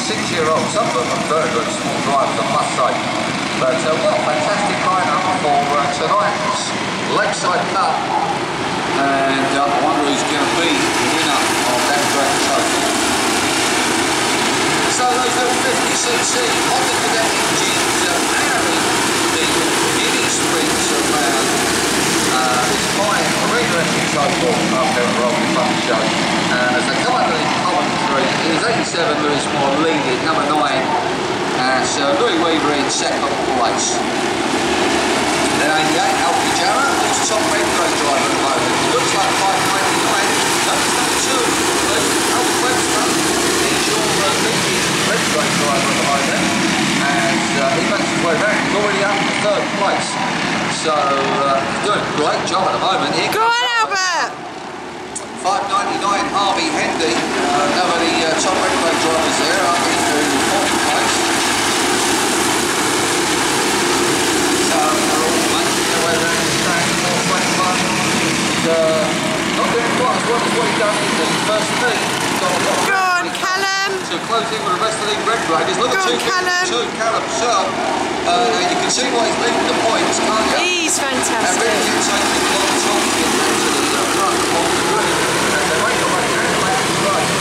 6-year-old. Some of them are very good small drivers, I must say. But what a fantastic lineup for tonight's Lakeside Cup. And I wonder who's going to be the winner of that great trophy. So those little 50cc Honda Cadet engines airing the mini sprints around this fine regression cycle up there at Rolling Fun Show. And as they come under in commentary, it is 87 Lewis Moore leading, number 9. So Louis Weaver in second place. Then 88 Alfie Jarrah, who's top red grade driver at the moment. Looks like 529. That's number 2. Alfie Webster is your leading red grade driver at the moment. And he makes his way back. He's already up in third place. So he's doing a great job at the moment. Here Go on, Albert! 599 Harvey Hendy, another of the top red grade drivers there, up into fourth place. So they're all making their way around the stand. 421. Not doing quite as well as what he's done in the first meet. Go on, Callum! To close in with the rest of the red graders. Look at 252, Callum Searle. You can see why he's leading the points, can't you? He's fantastic. And really did take a lot of time to get back to the front of the grid. And they went away and they made it right.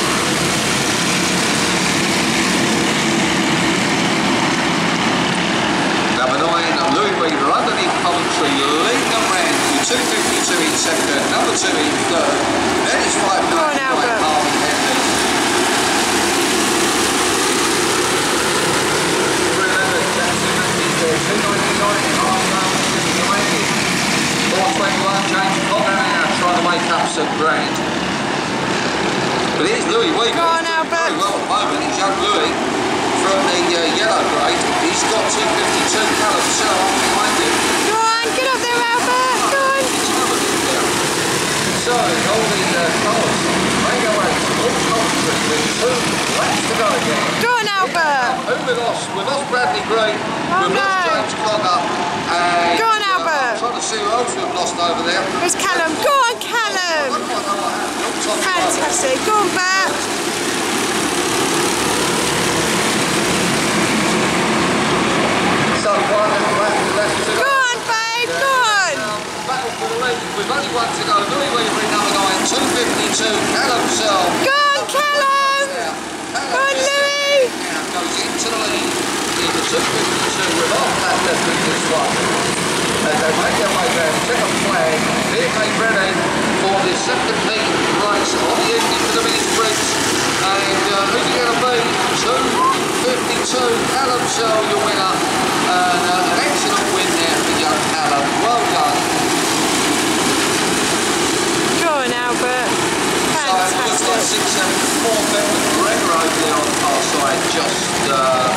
Number 9, Louis Weaver underneath commentary, leading them round to 252 in second, number 2 in third. Then it's 599 Harvey Hendy. Remember, Jackson is there, 299 Harvey 421 James Connor now trying to make up some ground. But here's Louis Weaver. Go on, Albert. Very well at the moment. He's young Louis from the yellow grade. He's got 252 Callum Searle behind him. Go on, get up there, Albert! Go on! So, all the colours, they go out to all country with 2 laps to go again. Go on, Albert! Who we lost? We lost Bradley Green, Oh, we lost no. James Connor, and Go on, Albert. I'm trying to see who else we've lost over there. There's Callum. Go on, Callum! Fantastic. Go on, Bert! So, one left to Go on, babe! Go on! Battle for the lead. We've only one to go. Louis Weaver in number 9, 252. Callum Searle. Go on, Callum! Go on, Louis! Now goes into the lead in the 252 with half lap left in this one. As they make their way down, check a flag. They're made ready for the second heat race on the evening for the mini sprints. And who's it going to be? 252. Callum Searle, your winner. An excellent win there for young Callum. Well done. Go on, Albert. So it looks like Fantastic. 674 Bedford Forever over there on the far side, just